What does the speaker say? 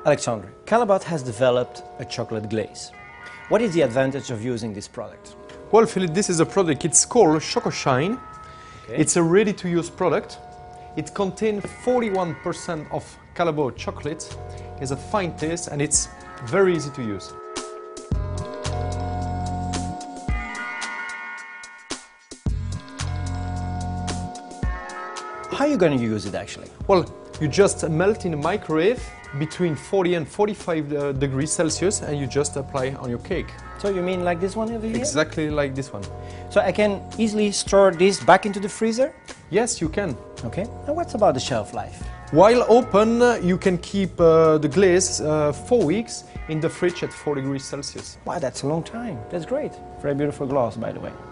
Alexandre, Callebaut has developed a chocolate glaze. What is the advantage of using this product? Well, Philip, this is a product, it's called ChocO'shine. Okay. It's a ready-to-use product. It contains 41% of Callebaut chocolate. It has a fine taste and it's very easy to use. How are you going to use it actually? Well, you just melt in a microwave between 40 and 45 degrees Celsius and you just apply on your cake. So you mean like this one over here? Exactly like this one. So I can easily store this back into the freezer? Yes, you can. Okay. And what's about the shelf life? While open, you can keep the glaze 4 weeks in the fridge at 4 degrees Celsius. Wow, that's a long time. That's great. Very beautiful glass, by the way.